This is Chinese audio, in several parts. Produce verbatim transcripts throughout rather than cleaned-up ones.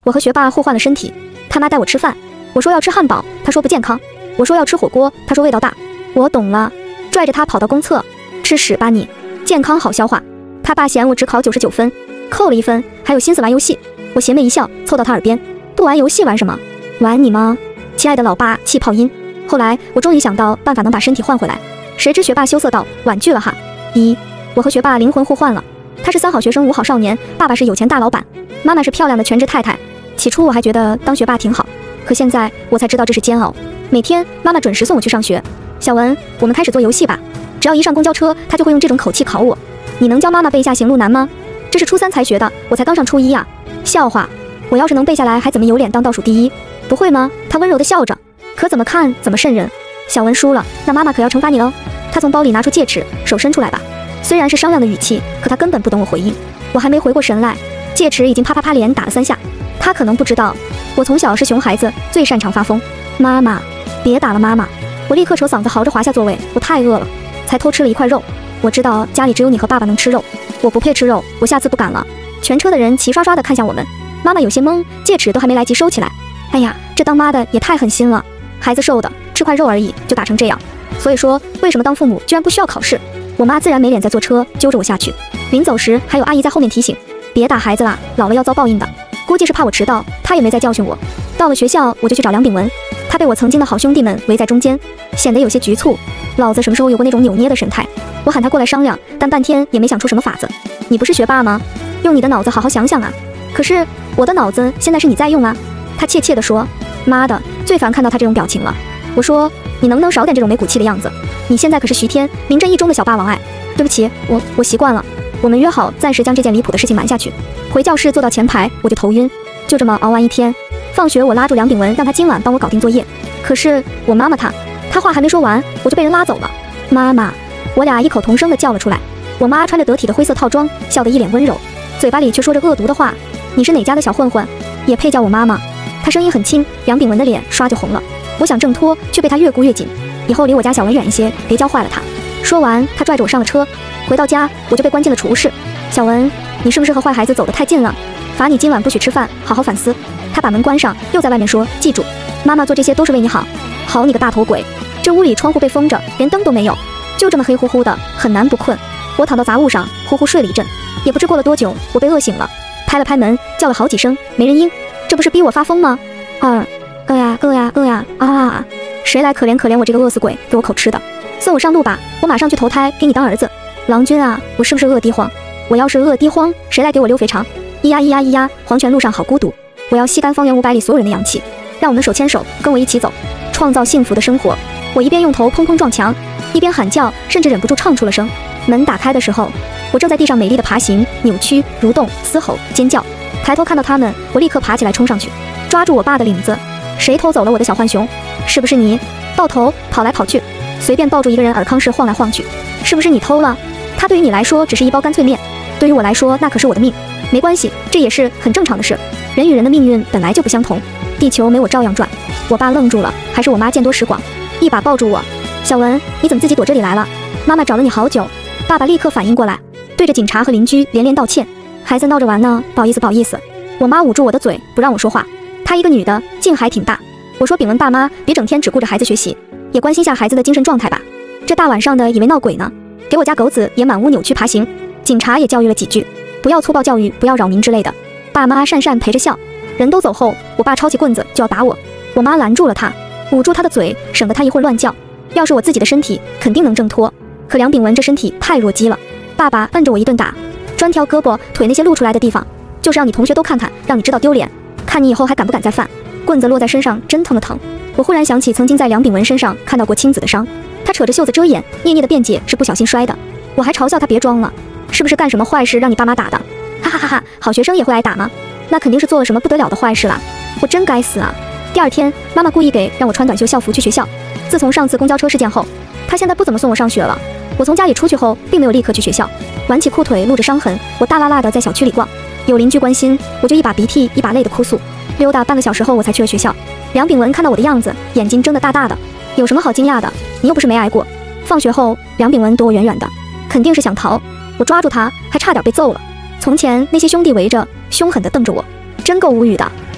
我和学霸互换了身体，他妈带我吃饭，我说要吃汉堡，他说不健康，我说要吃火锅，他说味道大。我懂了，拽着他跑到公厕，吃屎吧你，健康好消化。他爸嫌我只考九十九分，扣了一分，还有心思玩游戏。我邪魅一笑，凑到他耳边，不玩游戏玩什么？玩你吗？亲爱的老爸，气泡音。后来我终于想到办法能把身体换回来，谁知学霸羞涩道，婉拒了哈。一，我和学霸灵魂互换了，他是三好学生五好少年，爸爸是有钱大老板，妈妈是漂亮的全职太太。起初我还觉得当学霸挺好，可现在我才知道这是煎熬。每天妈妈准时送我去上学。小文，我们开始做游戏吧。只要一上公交车，他就会用这种口气考我。你能教妈妈背下行路难吗？这是初三才学的，我才刚上初一啊。笑话，我要是能背下来，还怎么有脸当倒数第一？不会吗？他温柔地笑着，可怎么看怎么瘆人。小文输了，那妈妈可要惩罚你喽。他从包里拿出戒尺，手伸出来吧。虽然是商量的语气，可他根本不等我回应。我还没回过神来，戒尺已经啪啪啪连打了三下。他可能不知道，我从小是熊孩子，最擅长发疯。妈妈，别打了妈妈！我立刻扯嗓子嚎着滑下座位，我太饿了，才偷吃了一块肉。我知道家里只有你和爸爸能吃肉，我不配吃肉，我下次不敢了。全车的人齐刷刷地看向我们，妈妈有些懵，戒尺都还没来及收起来。哎呀，这当妈的也太狠心了，孩子瘦的，吃块肉而已就打成这样。所以说，为什么当父母居然不需要考试？我妈自然没脸再坐车，揪着我下去。临走时，还有阿姨在后面提醒，别打孩子啦，老了要遭报应的。估计是怕我迟到，她也没再教训我。到了学校，我就去找梁炳文，他被我曾经的好兄弟们围在中间，显得有些局促。老子什么时候有过那种扭捏的神态？我喊他过来商量，但半天也没想出什么法子。你不是学霸吗？用你的脑子好好想想啊！可是我的脑子现在是你在用啊！他怯怯地说。妈的，最烦看到他这种表情了。我说，你能不能少点这种没骨气的样子？你现在可是徐天，名震一中的小霸王哎！对不起，我我习惯了。我们约好暂时将这件离谱的事情瞒下去。回教室坐到前排，我就头晕。就这么熬完一天。放学我拉住梁炳文，让他今晚帮我搞定作业。可是我妈妈她，她话还没说完，我就被人拉走了。妈妈，我俩异口同声地叫了出来。我妈穿着得体的灰色套装，笑得一脸温柔，嘴巴里却说着恶毒的话。你是哪家的小混混，也配叫我妈妈？她声音很轻，梁炳文的脸刷就红了。我想挣脱，却被他越箍越紧。以后离我家小文远一些，别教坏了他。说完，他拽着我上了车。回到家，我就被关进了储物室。小文，你是不是和坏孩子走得太近了？罚你今晚不许吃饭，好好反思。他把门关上，又在外面说，记住，妈妈做这些都是为你好。好你个大头鬼！这屋里窗户被封着，连灯都没有，就这么黑乎乎的，很难不困。我躺到杂物上，呼呼睡了一阵。也不知过了多久，我被饿醒了，拍了拍门，叫了好几声，没人应。这不是逼我发疯吗？二，饿呀饿呀饿呀啊啊啊！谁来可怜可怜我这个饿死鬼，给我口吃的。送我上路吧，我马上去投胎给你当儿子。郎君啊，我是不是饿地荒？我要是饿地荒，谁来给我溜肥肠？咿呀咿呀咿呀，黄泉路上好孤独。我要吸干方圆五百里所有人的阳气，让我们手牵手，跟我一起走，创造幸福的生活。我一边用头砰砰撞墙，一边喊叫，甚至忍不住唱出了声。门打开的时候，我正在地上美丽的爬行，扭曲、蠕动、嘶吼、尖叫。抬头看到他们，我立刻爬起来冲上去，抓住我爸的领子。谁偷走了我的小浣熊？是不是你？抱头跑来跑去，随便抱住一个人尔康式晃来晃去。是不是你偷了？他对于你来说只是一包干脆面，对于我来说那可是我的命。没关系，这也是很正常的事。人与人的命运本来就不相同，地球没我照样转。我爸愣住了，还是我妈见多识广，一把抱住我。小文，你怎么自己躲这里来了？妈妈找了你好久。爸爸立刻反应过来，对着警察和邻居连连道歉。孩子闹着玩呢，不好意思不好意思。我妈捂住我的嘴，不让我说话。她一个女的，劲还挺大。我说炳文爸妈，别整天只顾着孩子学习，也关心下孩子的精神状态吧。这大晚上的以为闹鬼呢，给我家狗子也满屋扭曲爬行。警察也教育了几句，不要粗暴教育，不要扰民之类的。爸妈讪讪陪着笑。人都走后，我爸抄起棍子就要打我，我妈拦住了他，捂住他的嘴，省得他一会儿乱叫。要是我自己的身体，肯定能挣脱，可梁炳文这身体太弱鸡了。爸爸摁着我一顿打，专挑胳膊腿那些露出来的地方，就是让你同学都看看，让你知道丢脸，看你以后还敢不敢再犯。棍子落在身上真疼的疼。我忽然想起曾经在梁炳文身上看到过青子的伤，他扯着袖子遮掩，念念的辩解是不小心摔的。我还嘲笑他别装了，是不是干什么坏事让你爸妈打的？哈哈哈哈，好学生也会挨打吗？那肯定是做了什么不得了的坏事啦。我真该死啊。第二天，妈妈故意给让我穿短袖校服去学校。自从上次公交车事件后，她现在不怎么送我上学了。我从家里出去后，并没有立刻去学校，挽起裤腿露着伤痕，我大拉拉的在小区里逛。有邻居关心，我就一把鼻涕一把泪的哭诉。溜达半个小时后，我才去了学校。梁炳文看到我的样子，眼睛睁得大大的。有什么好惊讶的？你又不是没挨过。放学后，梁炳文躲我远远的，肯定是想逃。我抓住他，还差点被揍了。从前那些兄弟围着，凶狠地瞪着我，真够无语的。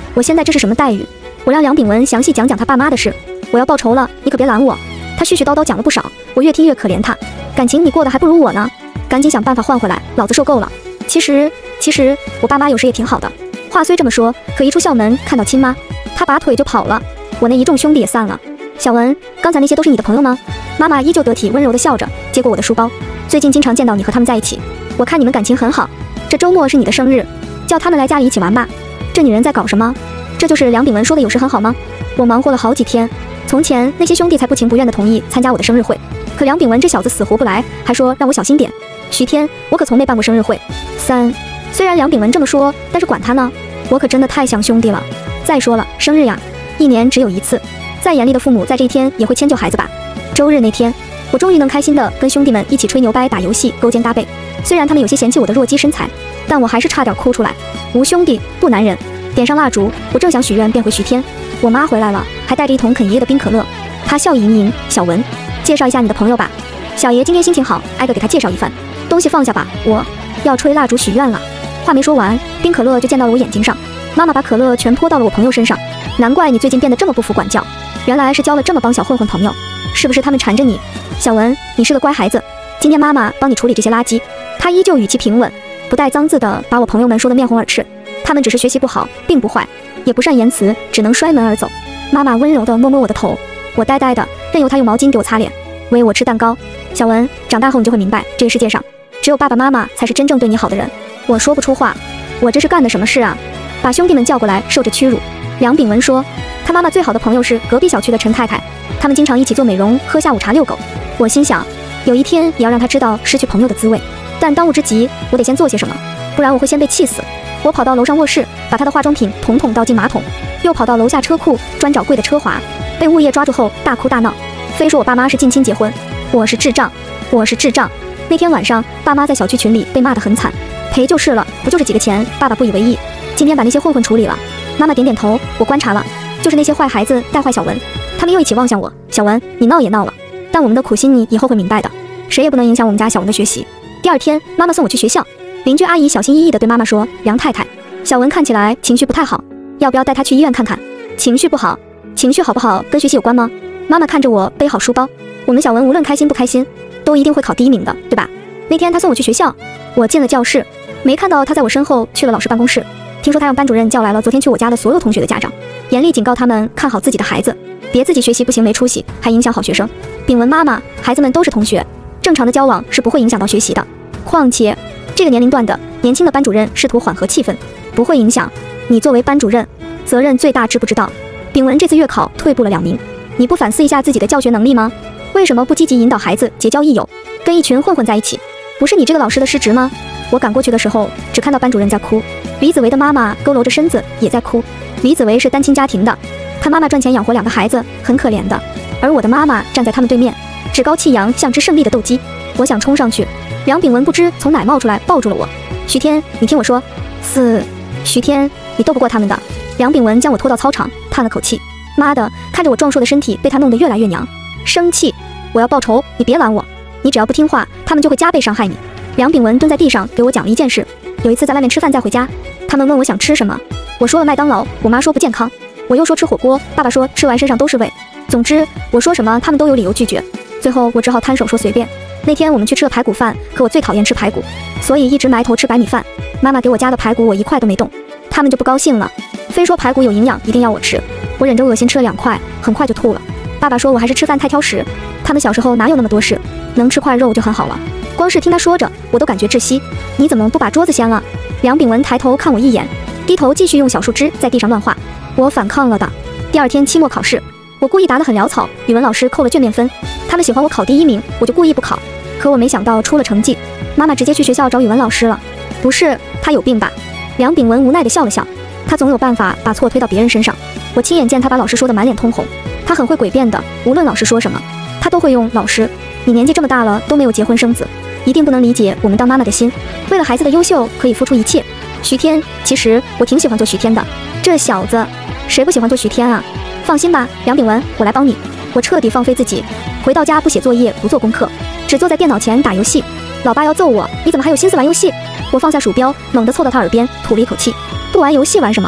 我现在这是什么待遇？我让梁炳文详细讲讲他爸妈的事。我要报仇了，你可别拦我。他絮絮叨叨讲了不少，我越听越可怜他。感情你过得还不如我呢，赶紧想办法换回来，老子受够了。其实，其实我爸妈有时也挺好的。话虽这么说，可一出校门看到亲妈，他拔腿就跑了，我那一众兄弟也散了。小文，刚才那些都是你的朋友吗？妈妈依旧得体温柔地笑着，接过我的书包。最近经常见到你和他们在一起，我看你们感情很好。这周末是你的生日，叫他们来家里一起玩吧。这女人在搞什么？这就是梁炳文说的有时很好吗？我忙活了好几天，从前那些兄弟才不情不愿地同意参加我的生日会，可梁炳文这小子死活不来，还说让我小心点。徐天，我可从没办过生日会。三，虽然梁炳文这么说，但是管他呢，我可真的太像兄弟了。再说了，生日呀，一年只有一次，再严厉的父母在这一天也会迁就孩子吧。周日那天，我终于能开心地跟兄弟们一起吹牛掰、打游戏、勾肩搭背。虽然他们有些嫌弃我的弱鸡身材，但我还是差点哭出来。无兄弟不男人。点上蜡烛，我正想许愿变回徐天，我妈回来了，还带着一桶肯爷的冰可乐。她笑意盈盈，小文，介绍一下你的朋友吧。小爷今天心情好，挨个给他介绍一番。东西放下吧，我要吹蜡烛许愿了。话没说完，冰可乐就溅到了我眼睛上。妈妈把可乐全泼到了我朋友身上。难怪你最近变得这么不服管教，原来是交了这么帮小混混朋友，是不是他们缠着你？小文，你是个乖孩子，今天妈妈帮你处理这些垃圾。她依旧语气平稳，不带脏字的把我朋友们说得面红耳赤。他们只是学习不好，并不坏，也不善言辞，只能摔门而走。妈妈温柔地摸摸我的头，我呆呆的，任由她用毛巾给我擦脸，喂我吃蛋糕。小文，长大后你就会明白，这个世界上只有爸爸妈妈才是真正对你好的人。我说不出话，我这是干的什么事啊？把兄弟们叫过来，受着屈辱。梁炳文说，他妈妈最好的朋友是隔壁小区的陈太太，他们经常一起做美容，喝下午茶，遛狗。我心想，有一天也要让他知道失去朋友的滋味，但当务之急，我得先做些什么，不然我会先被气死。我跑到楼上卧室，把他的化妆品统统倒进马桶，又跑到楼下车库专找贵的车滑，被物业抓住后大哭大闹，非说我爸妈是近亲结婚。我是智障，我是智障。那天晚上，爸妈在小区群里被骂得很惨，赔就是了，不就是几个钱？爸爸不以为意。今天把那些混混处理了。妈妈点点头，我观察了，就是那些坏孩子带坏小文，他们又一起望向我。小文，你闹也闹了，但我们的苦心你以后会明白的，谁也不能影响我们家小文的学习。第二天，妈妈送我去学校。邻居阿姨小心翼翼地对妈妈说，梁太太，小文看起来情绪不太好，要不要带他去医院看看？情绪不好，情绪好不好跟学习有关吗？妈妈看着我背好书包，我们小文无论开心不开心，都一定会考第一名的，对吧？那天他送我去学校，我进了教室，没看到他在我身后去了老师办公室。听说他让班主任叫来了昨天去我家的所有同学的家长，严厉警告他们看好自己的孩子，别自己学习不行没出息，还影响好学生。炳文妈妈，孩子们都是同学，正常的交往是不会影响到学习的，况且这个年龄段的年轻的班主任试图缓和气氛，不会影响。你作为班主任，责任最大，知不知道？炳文这次月考退步了两名，你不反思一下自己的教学能力吗？为什么不积极引导孩子结交益友，跟一群混混在一起？不是你这个老师的失职吗？我赶过去的时候，只看到班主任在哭，李子维的妈妈佝偻着身子也在哭。李子维是单亲家庭的，他妈妈赚钱养活两个孩子，很可怜的。而我的妈妈站在他们对面，趾高气扬，像只胜利的斗鸡。我想冲上去，梁炳文不知从哪冒出来，抱住了我。徐天，你听我说，四，徐天，你斗不过他们的。梁炳文将我拖到操场，叹了口气。妈的，看着我壮硕的身体被他弄得越来越娘，生气。我要报仇，你别拦我，你只要不听话，他们就会加倍伤害你。梁炳文蹲在地上给我讲了一件事，有一次在外面吃饭再回家，他们问我想吃什么，我说了麦当劳，我妈说不健康，我又说吃火锅，爸爸说吃完身上都是胃。总之我说什么他们都有理由拒绝，最后我只好摊手说随便。那天我们去吃了排骨饭，可我最讨厌吃排骨，所以一直埋头吃白米饭。妈妈给我夹的排骨我一块都没动，他们就不高兴了，非说排骨有营养，一定要我吃。我忍着恶心吃了两块，很快就吐了。爸爸说我还是吃饭太挑食，他们小时候哪有那么多事，能吃块肉就很好了。光是听他说着，我都感觉窒息。你怎么不把桌子掀了？梁炳文抬头看我一眼，低头继续用小树枝在地上乱画。我反抗了的。第二天期末考试，我故意答得很潦草，语文老师扣了卷面分，他们喜欢我考第一名，我就故意不考。可我没想到出了成绩，妈妈直接去学校找语文老师了。不是，他有病吧？梁炳文无奈地笑了笑，他总有办法把错推到别人身上。我亲眼见他把老师说得满脸通红，他很会诡辩的，无论老师说什么，他都会用老师，你年纪这么大了都没有结婚生子，一定不能理解我们当妈妈的心，为了孩子的优秀可以付出一切。徐天，其实我挺喜欢做徐天的，这小子谁不喜欢做徐天啊？放心吧，梁炳文，我来帮你。我彻底放飞自己，回到家不写作业，不做功课，只坐在电脑前打游戏。老爸要揍我，你怎么还有心思玩游戏？我放下鼠标，猛地凑到他耳边吐了一口气，不玩游戏玩什么？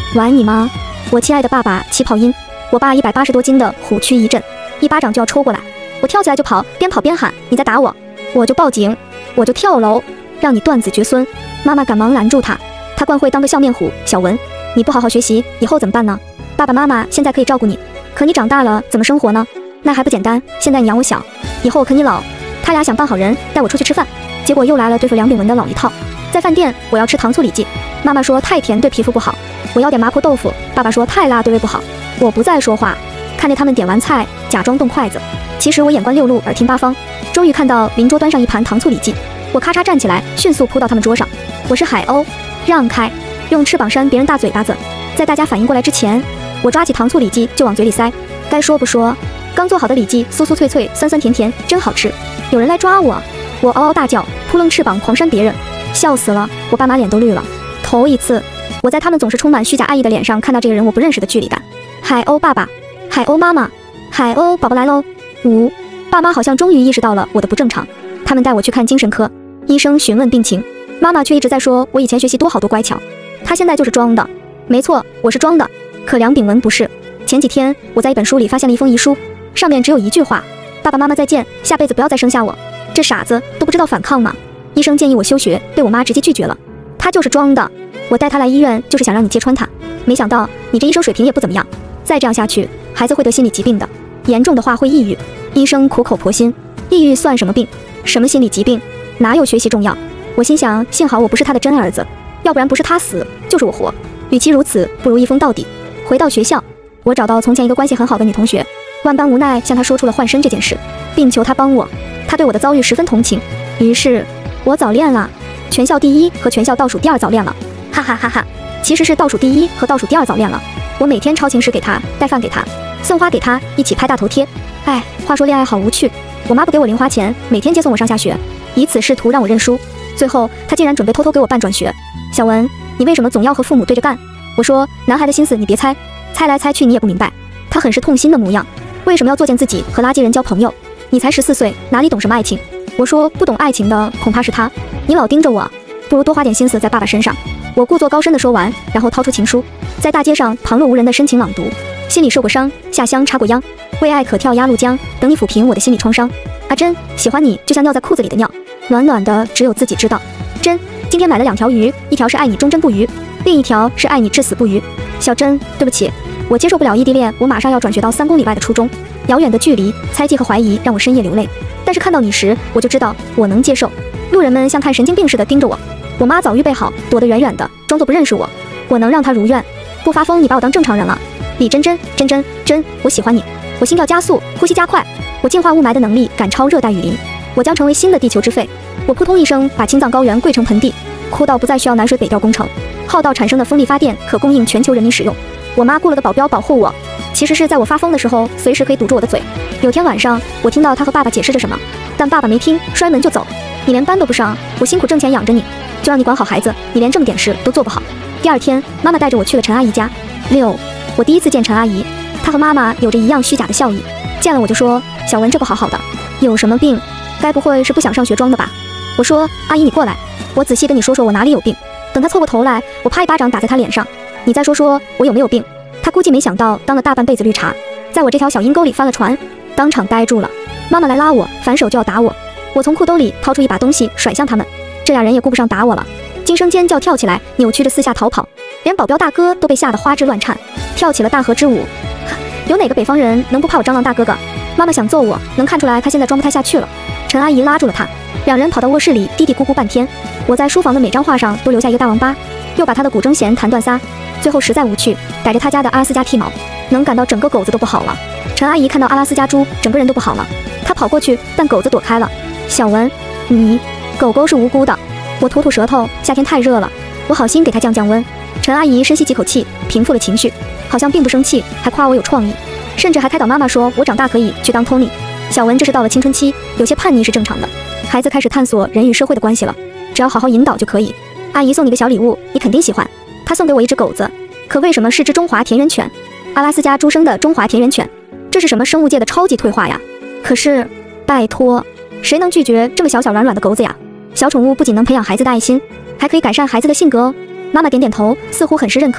玩你妈！我亲爱的爸爸，起跑音！我爸一百八十多斤的虎躯一震，一巴掌就要抽过来，我跳起来就跑，边跑边喊：“你在打我！”我就报警，我就跳楼，让你断子绝孙！妈妈赶忙拦住他，他惯会当个笑面虎。小文，你不好好学习，以后怎么办呢？爸爸妈妈现在可以照顾你，可你长大了怎么生活呢？那还不简单，现在你养我小，以后我啃你老。他俩想扮好人带我出去吃饭，结果又来了对付梁炳文的老一套。在饭店，我要吃糖醋里脊，妈妈说太甜对皮肤不好，我要点麻婆豆腐，爸爸说太辣对胃不好。我不再说话，看着他们点完菜，假装动筷子，其实我眼观六路，耳听八方。终于看到邻桌端上一盘糖醋里脊，我咔嚓站起来，迅速扑到他们桌上。我是海鸥，让开，用翅膀扇别人大嘴巴子。在大家反应过来之前，我抓起糖醋里脊就往嘴里塞。该说不说，刚做好的里脊酥酥脆脆，酸酸甜甜，真好吃。有人来抓我，我嗷嗷大叫，扑棱翅膀狂扇别人，笑死了，我爸妈脸都绿了。头一次，我在他们总是充满虚假爱意的脸上看到这个人我不认识的距离感。海鸥爸爸，海鸥妈妈，海鸥宝宝来喽！五，爸妈好像终于意识到了我的不正常，他们带我去看精神科，医生询问病情，妈妈却一直在说我以前学习多好多乖巧，他现在就是装的。没错，我是装的，可梁炳文不是。前几天我在一本书里发现了一封遗书，上面只有一句话：爸爸妈妈再见，下辈子不要再生下我。这傻子都不知道反抗吗？医生建议我休学，被我妈直接拒绝了。他就是装的，我带他来医院就是想让你揭穿他，没想到你这医生水平也不怎么样，再这样下去，孩子会得心理疾病的，严重的话会抑郁。医生苦口婆心，抑郁算什么病？什么心理疾病？哪有学习重要？我心想，幸好我不是他的真儿子，要不然不是他死就是我活。与其如此，不如一疯到底。回到学校，我找到从前一个关系很好的女同学，万般无奈向她说出了换身这件事，并求她帮我。她对我的遭遇十分同情，于是我早恋了，全校第一和全校倒数第二早恋了，哈哈哈哈！其实是倒数第一和倒数第二早恋了。我每天抄情诗给她，带饭给她，送花给她，一起拍大头贴。哎，话说恋爱好无趣，我妈不给我零花钱，每天接送我上下学，以此试图让我认输。最后她竟然准备偷偷给我办转学。小文，你为什么总要和父母对着干？我说，男孩的心思你别猜，猜来猜去你也不明白。他很是痛心的模样，为什么要作践自己和垃圾人交朋友？你才十四岁，哪里懂什么爱情？我说，不懂爱情的恐怕是他。你老盯着我，不如多花点心思在爸爸身上。我故作高深的说完，然后掏出情书，在大街上旁若无人的深情朗读。心里受过伤，下乡插过秧，为爱可跳鸭绿江，等你抚平我的心理创伤。阿珍，喜欢你就像尿在裤子里的尿，暖暖的只有自己知道。珍，今天买了两条鱼，一条是爱你忠贞不渝，另一条是爱你至死不渝。小珍，对不起，我接受不了异地恋，我马上要转学到三公里外的初中，遥远的距离、猜忌和怀疑让我深夜流泪。但是看到你时，我就知道我能接受。路人们像看神经病似的盯着我，我妈早预备好，躲得远远的，装作不认识我。我能让她如愿，不发疯，你把我当正常人了。李真真，真真真，我喜欢你。我心跳加速，呼吸加快，我净化雾霾的能力赶超热带雨林，我将成为新的地球之肺。我扑通一声把青藏高原跪成盆地，哭到不再需要南水北调工程，耗到产生的风力发电可供应全球人民使用。我妈雇了的保镖保护我，其实是在我发疯的时候，随时可以堵住我的嘴。有天晚上，我听到她和爸爸解释着什么，但爸爸没听，摔门就走。你连班都不上，我辛苦挣钱养着你，就让你管好孩子，你连这么点事都做不好。第二天，妈妈带着我去了陈阿姨家。六，我第一次见陈阿姨，她和妈妈有着一样虚假的笑意，见了我就说：“小文这不好好的，有什么病？该不会是不想上学装的吧？”我说：“阿姨你过来，我仔细跟你说说我哪里有病。”等她凑过头来，我啪一巴掌打在她脸上。你再说说我有没有病？她估计没想到当了大半辈子绿茶，在我这条小阴沟里翻了船，当场呆住了。妈妈来拉我，反手就要打我。我从裤兜里掏出一把东西甩向他们，这俩人也顾不上打我了，惊声尖叫跳起来，扭曲着四下逃跑，连保镖大哥都被吓得花枝乱颤，跳起了大河之舞。有哪个北方人能不怕我蟑螂大哥哥？妈妈想揍我，能看出来她现在装不太下去了。陈阿姨拉住了她，两人跑到卧室里嘀嘀咕咕半天。我在书房的每张画上都留下一个大王八，又把他的古筝弦弹断仨，最后实在无趣，逮着他家的阿拉斯加剃毛，能感到整个狗子都不好了。陈阿姨看到阿拉斯加猪，整个人都不好了，她跑过去，但狗子躲开了。小文，你，狗狗是无辜的。我吐吐舌头，夏天太热了，我好心给它降降温。陈阿姨深吸几口气，平复了情绪，好像并不生气，还夸我有创意，甚至还开导妈妈说我长大可以去当 Tony。小文这是到了青春期，有些叛逆是正常的，孩子开始探索人与社会的关系了，只要好好引导就可以。阿姨送你个小礼物，你肯定喜欢。她送给我一只狗子，可为什么是只中华田园犬？阿拉斯加猪生的中华田园犬，这是什么生物界的超级退化呀？可是，拜托，谁能拒绝这么小小软软的狗子呀？小宠物不仅能培养孩子的爱心，还可以改善孩子的性格哦。妈妈点点头，似乎很是认可。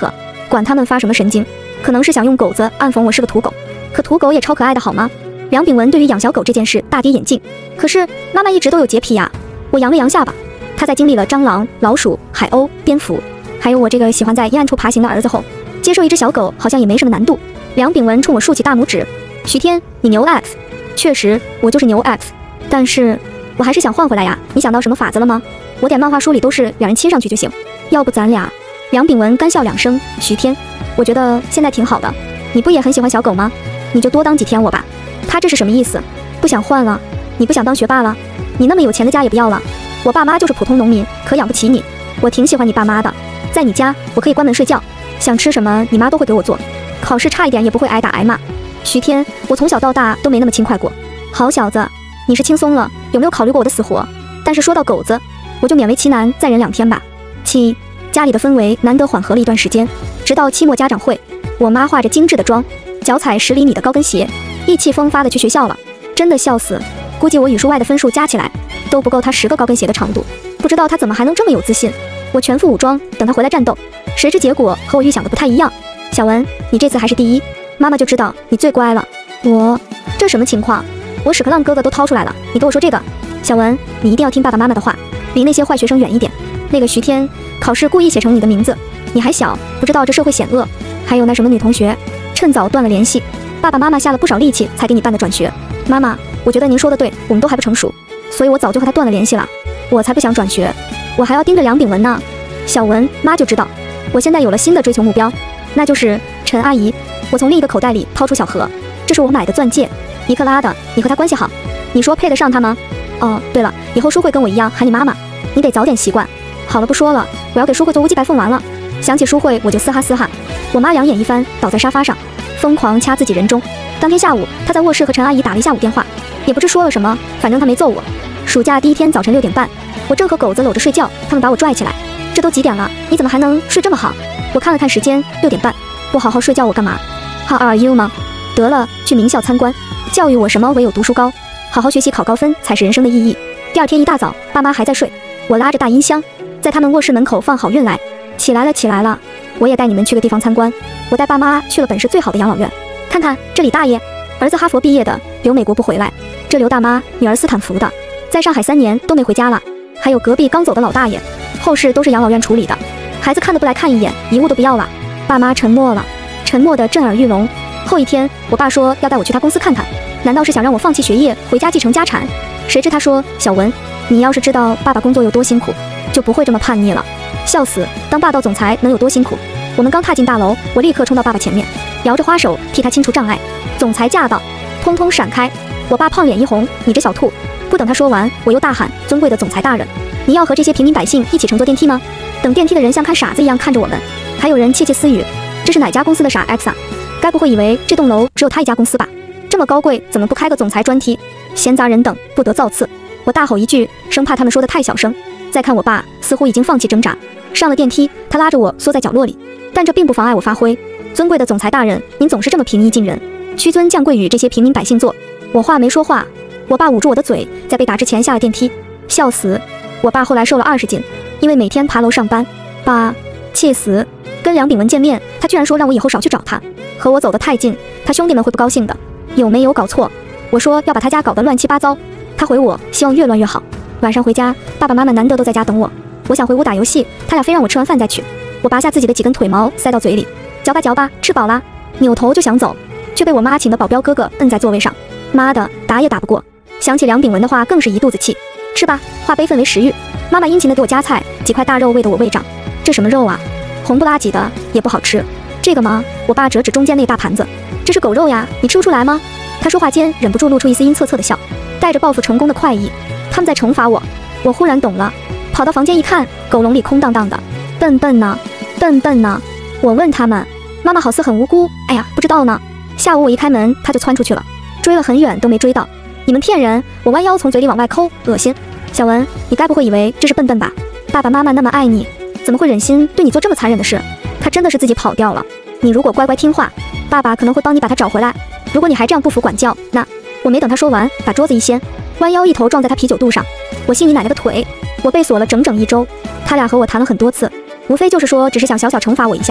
管他们发什么神经，可能是想用狗子暗讽我是个土狗。可土狗也超可爱的好吗？梁炳文对于养小狗这件事大跌眼镜。可是妈妈一直都有洁癖呀。我扬了扬下巴。她在经历了蟑螂、老鼠、海鸥、蝙蝠，还有我这个喜欢在阴暗处爬行的儿子后，接受一只小狗好像也没什么难度。梁炳文冲我竖起大拇指：“徐天，你牛 X。确实，我就是牛 X。但是我还是想换回来呀。你想到什么法子了吗？我点漫画书里都是两人亲上去就行，要不咱俩……”梁炳文干笑两声：“徐天，我觉得现在挺好的。你不也很喜欢小狗吗？你就多当几天我吧。”他这是什么意思？不想换了？你不想当学霸了？你那么有钱的家也不要了？我爸妈就是普通农民，可养不起你。我挺喜欢你爸妈的，在你家我可以关门睡觉，想吃什么你妈都会给我做，考试差一点也不会挨打挨骂。徐天，我从小到大都没那么轻快过。好小子，你是轻松了，有没有考虑过我的死活？但是说到狗子，我就勉为其难再忍两天吧。七，家里的氛围难得缓和了一段时间，直到期末家长会，我妈化着精致的妆，脚踩十厘米的高跟鞋，意气风发的去学校了，真的笑死。估计我语数外的分数加起来都不够她十个高跟鞋的长度，不知道她怎么还能这么有自信。我全副武装等她回来战斗，谁知结果和我预想的不太一样。小文，你这次还是第一，妈妈就知道你最乖了。我这什么情况？我屎壳郎哥哥都掏出来了，你跟我说这个？小文，你一定要听爸爸妈妈的话，离那些坏学生远一点。那个徐天考试故意写成你的名字，你还小，不知道这社会险恶。还有那什么女同学，趁早断了联系，爸爸妈妈下了不少力气才给你办的转学。妈妈，我觉得您说的对，我们都还不成熟，所以我早就和他断了联系了。我才不想转学，我还要盯着梁炳文呢。小文，妈就知道，我现在有了新的追求目标，那就是陈阿姨。我从另一个口袋里掏出小盒，这是我买的钻戒，一克拉的。你和她关系好，你说配得上她吗？哦，对了，以后淑慧跟我一样喊你妈妈，你得早点习惯。好了，不说了，我要给淑慧做乌鸡白凤丸了。想起淑慧我就嘶哈嘶哈。我妈两眼一翻，倒在沙发上，疯狂掐自己人中。当天下午，她在卧室和陈阿姨打了一下午电话，也不知说了什么，反正她没揍我。暑假第一天早晨六点半，我正和狗子搂着睡觉，他们把我拽起来。这都几点了？你怎么还能睡这么好？我看了看时间，六点半。不好好睡觉我干嘛？ How are you 吗？得了，去名校参观，教育我什么唯有读书高，好好学习考高分才是人生的意义。第二天一大早，爸妈还在睡，我拉着大音箱，在他们卧室门口放好运来。起来了，起来了，我也带你们去个地方参观。我带爸妈去了本市最好的养老院，看看这李大爷，儿子哈佛毕业的，留美国不回来；这刘大妈，女儿斯坦福的，在上海三年都没回家了。还有隔壁刚走的老大爷，后事都是养老院处理的。孩子看都不来看一眼，一物都不要了。爸妈沉默了，沉默的震耳欲聋。后一天，我爸说要带我去他公司看看，难道是想让我放弃学业，回家继承家产？谁知他说，小文，你要是知道爸爸工作有多辛苦，就不会这么叛逆了。笑死，当霸道总裁能有多辛苦？我们刚踏进大楼，我立刻冲到爸爸前面，摇着花手替他清除障碍。总裁驾到，通通闪开！我爸胖脸一红，你这小兔！不等他说完，我又大喊，尊贵的总裁大人，你要和这些平民百姓一起乘坐电梯吗？等电梯的人像看傻子一样看着我们，还有人窃窃私语，这是哪家公司的傻 X 啊？该不会以为这栋楼只有他一家公司吧？这么高贵，怎么不开个总裁专梯？闲杂人等不得造次！我大吼一句，生怕他们说的太小声。再看我爸，似乎已经放弃挣扎。上了电梯，他拉着我缩在角落里，但这并不妨碍我发挥。尊贵的总裁大人，您总是这么平易近人，屈尊降贵与这些平民百姓坐。我话没说话，我爸捂住我的嘴，在被打之前下了电梯，笑死！我爸后来瘦了二十斤，因为每天爬楼上班。爸，气死！跟梁炳文见面，他居然说让我以后少去找他，和我走得太近，他兄弟们会不高兴的。有没有搞错？我说要把他家搞得乱七八糟，他回我希望越乱越好。晚上回家，爸爸妈妈难得都在家等我，我想回屋打游戏，他俩非让我吃完饭再去。我拔下自己的几根腿毛塞到嘴里，嚼吧嚼吧，吃饱啦，扭头就想走，却被我妈请的保镖哥哥摁在座位上。妈的，打也打不过。想起梁炳文的话，更是一肚子气。吃吧，化悲愤为食欲。妈妈殷勤的给我夹菜，几块大肉喂得我胃胀。这什么肉啊？红不拉几的，也不好吃。这个吗？我爸折指中间那大盘子，这是狗肉呀，你吃不出来吗？他说话间忍不住露出一丝阴恻恻的笑，带着报复成功的快意。他们在惩罚我。我忽然懂了，跑到房间一看，狗笼里空荡荡的。笨笨呢？笨笨呢？我问他们，妈妈好似很无辜。哎呀，不知道呢。下午我一开门，他就窜出去了，追了很远都没追到。你们骗人！我弯腰从嘴里往外抠，恶心。小文，你该不会以为这是笨笨吧？爸爸妈妈那么爱你，怎么会忍心对你做这么残忍的事？他真的是自己跑掉了。你如果乖乖听话，爸爸可能会帮你把他找回来。如果你还这样不服管教，那……我没等他说完，把桌子一掀，弯腰一头撞在他啤酒肚上。我信你奶奶个腿！我被锁了整整一周。他俩和我谈了很多次，无非就是说只是想小小惩罚我一下。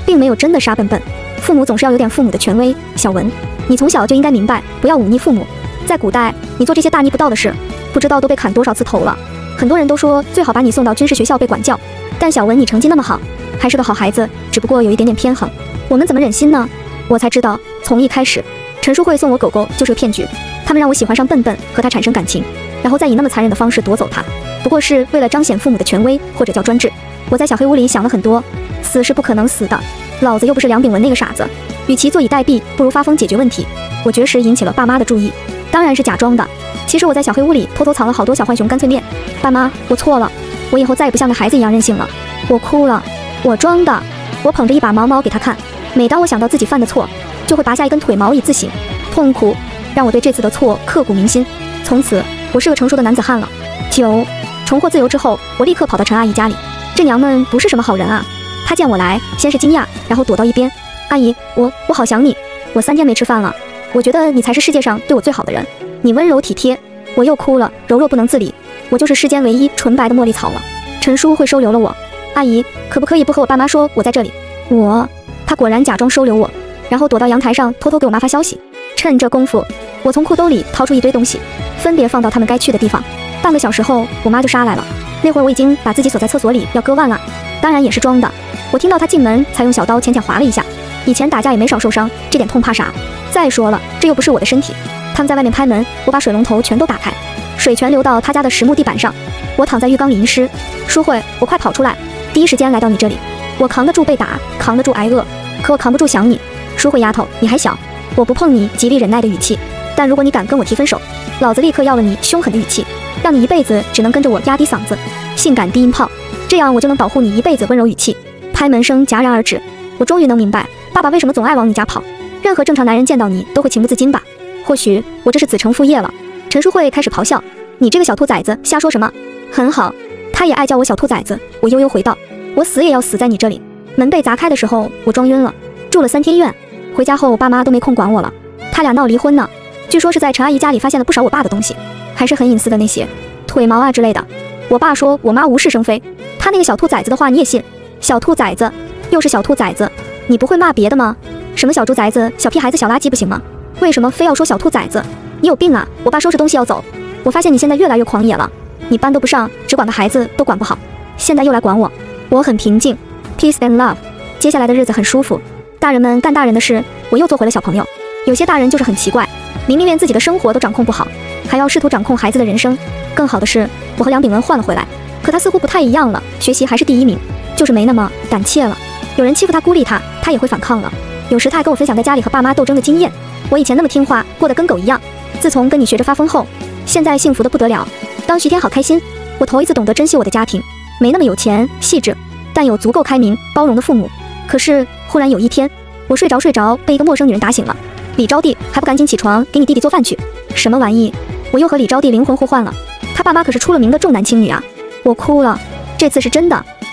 并没有真的傻笨笨。父母总是要有点父母的权威。小文，你从小就应该明白，不要忤逆父母。在古代，你做这些大逆不道的事，不知道都被砍多少次头了。很多人都说最好把你送到军事学校被管教，但小文你成绩那么好，还是个好孩子，只不过有一点点偏横。我们怎么忍心呢？我才知道，从一开始，陈淑慧送我狗狗就是个骗局。他们让我喜欢上笨笨，和他产生感情，然后再以那么残忍的方式夺走他，不过是为了彰显父母的权威，或者叫专制。我在小黑屋里想了很多，死是不可能死的，老子又不是梁炳文那个傻子，与其坐以待毙，不如发疯解决问题。我绝食引起了爸妈的注意，当然是假装的。其实我在小黑屋里偷偷藏了好多小浣熊干脆面。爸妈，我错了，我以后再也不像个孩子一样任性了。我哭了，我装的。我捧着一把毛毛给他看，每当我想到自己犯的错，就会拔下一根腿毛以自省。痛苦让我对这次的错刻骨铭心，从此我是个成熟的男子汉了。九，重获自由之后，我立刻跑到陈阿姨家里。这娘们不是什么好人啊！她见我来，先是惊讶，然后躲到一边。阿姨，我我好想你，我三天没吃饭了。我觉得你才是世界上对我最好的人，你温柔体贴。我又哭了，柔弱不能自理，我就是世间唯一纯白的茉莉草了。陈叔会收留了我。阿姨，可不可以不和我爸妈说我在这里？我……她果然假装收留我，然后躲到阳台上偷偷给我妈发消息。趁这功夫，我从裤兜里掏出一堆东西，分别放到他们该去的地方。半个小时后，我妈就杀来了。那会儿我已经把自己锁在厕所里要割腕了，当然也是装的。我听到她进门，才用小刀浅浅划了一下。以前打架也没少受伤，这点痛怕啥？再说了，这又不是我的身体。他们在外面拍门，我把水龙头全都打开，水全流到他家的实木地板上。我躺在浴缸里吟诗：淑慧，我快跑出来，第一时间来到你这里。我扛得住被打，扛得住挨饿，可我扛不住想你。淑慧丫头，你还小。我不碰你极力忍耐的语气，但如果你敢跟我提分手，老子立刻要了你凶狠的语气，让你一辈子只能跟着我压低嗓子，性感低音炮，这样我就能保护你一辈子温柔语气。拍门声戛然而止，我终于能明白爸爸为什么总爱往你家跑。任何正常男人见到你都会情不自禁吧？或许我这是子承父业了。陈淑慧开始咆哮：你这个小兔崽子，瞎说什么？很好，他也爱叫我小兔崽子。我悠悠回道：我死也要死在你这里。门被砸开的时候，我装晕了，住了三天院。回家后，我爸妈都没空管我了，他俩闹离婚呢。据说是在陈阿姨家里发现了不少我爸的东西，还是很隐私的那些腿毛啊之类的。我爸说我妈无事生非，他那个小兔崽子的话你也信？小兔崽子，又是小兔崽子，你不会骂别的吗？什么小猪崽子、小屁孩子、小垃圾不行吗？为什么非要说小兔崽子？你有病啊！我爸收拾东西要走。我发现你现在越来越狂野了，你班都不上，只管个孩子都管不好，现在又来管我。我很平静 ，peace and love。接下来的日子很舒服。大人们干大人的事，我又做回了小朋友。有些大人就是很奇怪，明明连自己的生活都掌控不好，还要试图掌控孩子的人生。更好的是，我和梁炳文换了回来，可他似乎不太一样了，学习还是第一名，就是没那么胆怯了。有人欺负他孤立他，他也会反抗了。有时他还跟我分享在家里和爸妈斗争的经验。我以前那么听话，过得跟狗一样，自从跟你学着发疯后，现在幸福的不得了。当徐天好开心，我头一次懂得珍惜我的家庭，没那么有钱细致，但有足够开明包容的父母。可是忽然有一天，我睡着睡着被一个陌生女人打醒了。李招娣，还不赶紧起床给你弟弟做饭去？什么玩意？我又和李招娣灵魂互换了。他爸妈可是出了名的重男轻女啊！我哭了，这次是真的。